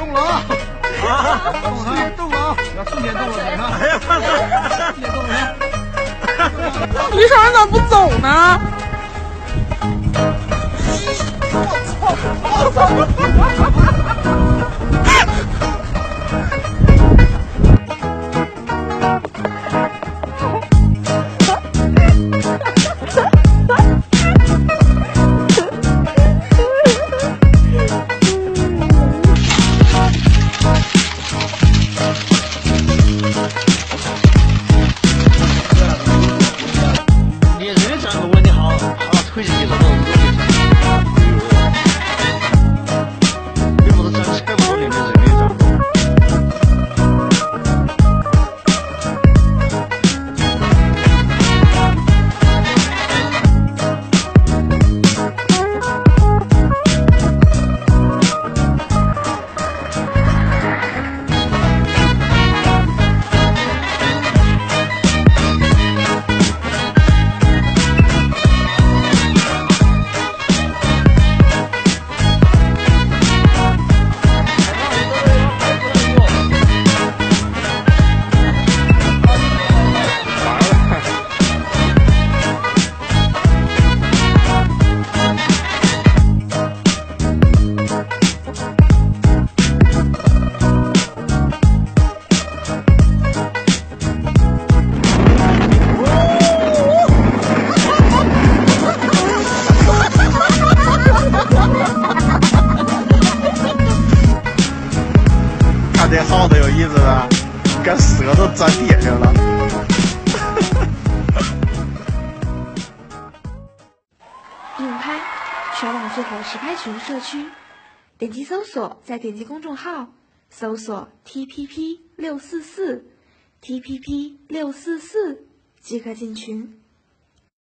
动了啊！动了啊！要瞬间动了，你看，哎呀，瞬间动了。 李少人咋不走呢？我操！ 这好的有意思了，跟舌头粘地上了。 硬拍，全网最好的实拍群社区，点击搜索，再点击公众号，搜索 TPP644，TPP644即可进群。